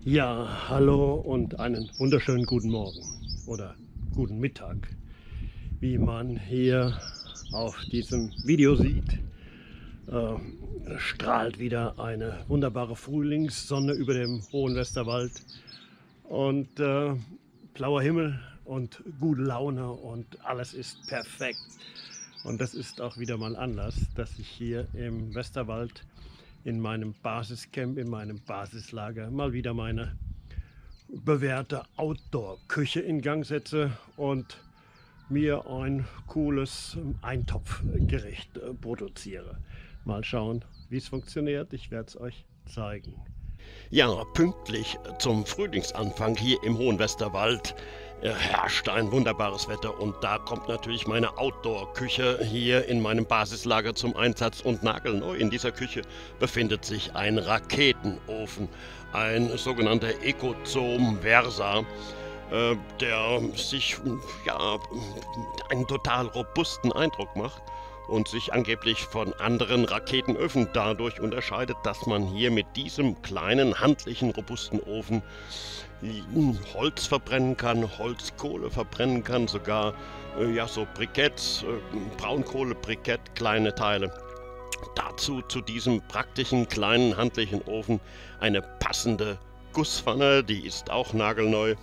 Ja, hallo und einen wunderschönen guten Morgen oder guten Mittag. Wie man hier auf diesem Video sieht, strahlt wieder eine wunderbare Frühlingssonne über dem hohen Westerwald und blauer Himmel und gute Laune und alles ist perfekt. Und das ist auch wieder mal Anlass, dass ich hier im Westerwald in meinem Basiscamp, in meinem Basislager mal wieder meine bewährte Outdoor-Küche in Gang setze und mir ein cooles Eintopfgericht produziere. Mal schauen, wie es funktioniert. Ich werde es euch zeigen. Ja, pünktlich zum Frühlingsanfang hier im hohen Westerwald herrscht ein wunderbares Wetter und da kommt natürlich meine Outdoor-Küche hier in meinem Basislager zum Einsatz und nagelneu in dieser Küche befindet sich ein Raketenofen, ein sogenannter Ecozom Versa, der sich einen total robusten Eindruck macht und sich angeblich von anderen Raketenöfen dadurch unterscheidet, dass man hier mit diesem kleinen, handlichen, robusten Ofen Holz verbrennen kann, Holzkohle verbrennen kann, sogar so Briketts, Braunkohle-Brikett, kleine Teile. Dazu zu diesem praktischen, kleinen, handlichen Ofen eine passende Gusspfanne, die ist auch nagelneu.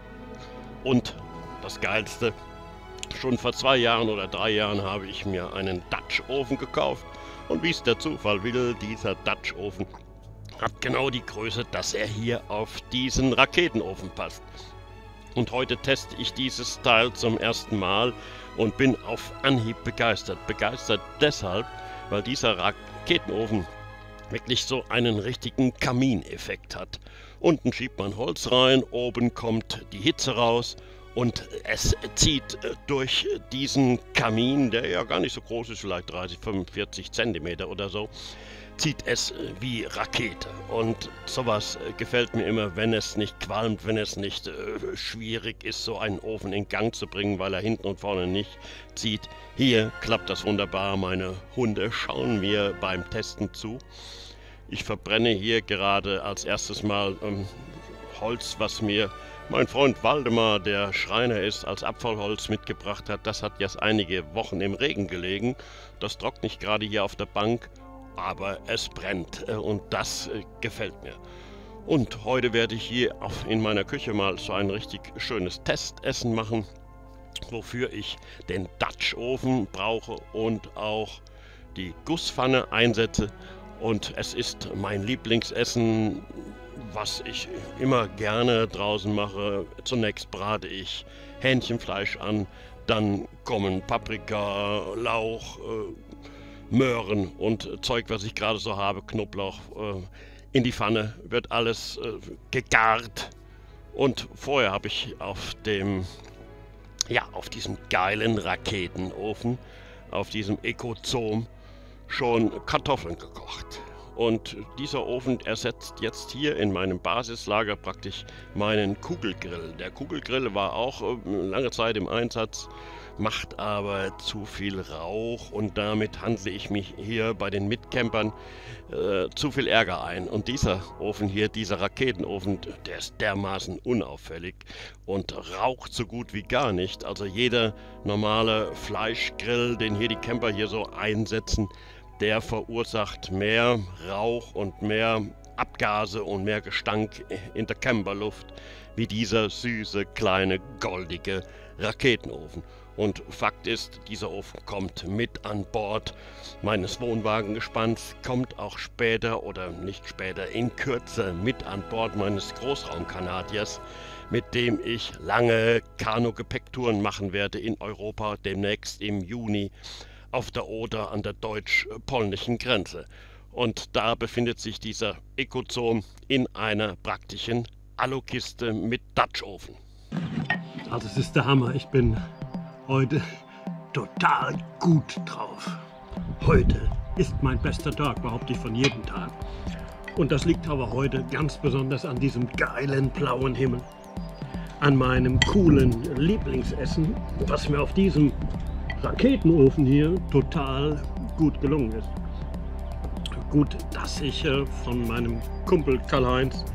Und das Geilste, schon vor 2 Jahren oder 3 Jahren habe ich mir einen Dutch-Ofen gekauft und wie es der Zufall will, dieser Dutch-Ofen hat genau die Größe, dass er hier auf diesen Raketenofen passt. Und heute teste ich dieses Teil zum ersten Mal und bin auf Anhieb begeistert. Begeistert deshalb, weil dieser Raketenofen wirklich so einen richtigen Kamineffekt hat. Unten schiebt man Holz rein, oben kommt die Hitze raus und es zieht durch diesen Kamin, der ja gar nicht so groß ist, vielleicht 30, 45 Zentimeter oder so, zieht es wie Rakete. Und sowas gefällt mir immer, wenn es nicht qualmt, wenn es nicht schwierig ist, so einen Ofen in Gang zu bringen, weil er hinten und vorne nicht zieht. Hier klappt das wunderbar. Meine Hunde schauen mir beim Testen zu. Ich verbrenne hier gerade als erstes Mal Holz, was mir mein Freund Waldemar, der Schreiner ist, als Abfallholz mitgebracht hat. Das hat jetzt einige Wochen im Regen gelegen. Das trocknet nicht gerade hier auf der Bank, aber es brennt und das gefällt mir. Und heute werde ich hier in meiner Küche mal so ein richtig schönes Testessen machen, wofür ich den Dutch-Ofen brauche und auch die Gusspfanne einsetze. Und es ist mein Lieblingsessen, was ich immer gerne draußen mache. Zunächst brate ich Hähnchenfleisch an, dann kommen Paprika, Lauch, Möhren und Zeug, was ich gerade so habe, Knoblauch, in die Pfanne, wird alles gegart. Und vorher habe ich auf diesem geilen Raketenofen, auf diesem Ecozom, schon Kartoffeln gekocht. Und dieser Ofen ersetzt jetzt hier in meinem Basislager praktisch meinen Kugelgrill. Der Kugelgrill war auch lange Zeit im Einsatz, macht aber zu viel Rauch und damit handle ich mich hier bei den Mitcampern zu viel Ärger ein. Und dieser Ofen hier, dieser Raketenofen, der ist dermaßen unauffällig und raucht so gut wie gar nicht. Also jeder normale Fleischgrill, den hier die Camper hier so einsetzen, der verursacht mehr Rauch und mehr Abgase und mehr Gestank in der Camperluft wie dieser süße, kleine, goldige Raketenofen. Und Fakt ist, dieser Ofen kommt mit an Bord meines Wohnwagengespanns, kommt auch später oder nicht später, in Kürze mit an Bord meines Großraumkanadiers, mit dem ich lange Kanu-Gepäcktouren machen werde in Europa, demnächst im Juni auf der Oder an der deutsch-polnischen Grenze. Und da befindet sich dieser Ecozom in einer praktischen Alukiste mit Dutch-Ofen. Also es ist der Hammer, ich bin heute total gut drauf. Heute ist mein bester Tag, behaupte ich von jedem Tag. Und das liegt aber heute ganz besonders an diesem geilen blauen Himmel. An meinem coolen Lieblingsessen, was mir auf diesem Raketenofen hier total gut gelungen ist. Gut, dass ich von meinem Kumpel Karl-Heinz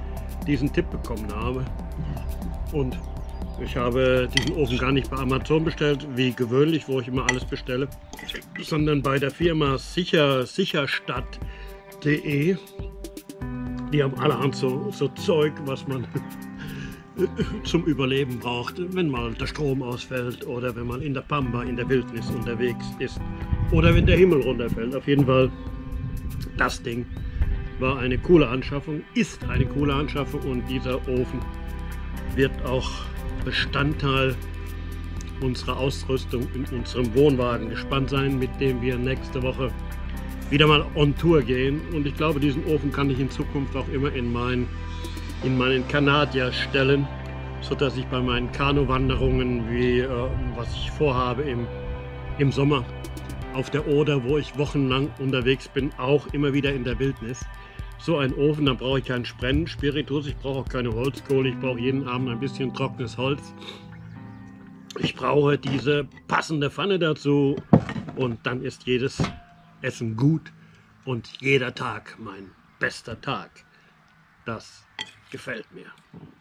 diesen Tipp bekommen habe. Und ich habe diesen Ofen gar nicht bei Amazon bestellt, wie gewöhnlich, wo ich immer alles bestelle, sondern bei der Firma sicherstadt.de. Die haben allerhand so Zeug, was man zum Überleben braucht, wenn mal der Strom ausfällt oder wenn man in der Pampa, in der Wildnis unterwegs ist oder wenn der Himmel runterfällt. Auf jeden Fall, das Ding war eine coole Anschaffung, ist eine coole Anschaffung und dieser Ofen wird auch Bestandteil unserer Ausrüstung in unserem Wohnwagen gespannt sein, mit dem wir nächste Woche wieder mal on Tour gehen. Und ich glaube, diesen Ofen kann ich in Zukunft auch immer in meinen Canadier stellen, sodass ich bei meinen Kanuwanderungen, wie was ich vorhabe im Sommer auf der Oder, wo ich wochenlang unterwegs bin, auch immer wieder in der Wildnis. So ein Ofen, da brauche ich keinen Brennspiritus, ich brauche auch keine Holzkohle, ich brauche jeden Abend ein bisschen trockenes Holz. Ich brauche diese passende Pfanne dazu und dann ist jedes Essen gut und jeder Tag mein bester Tag. Das gefällt mir.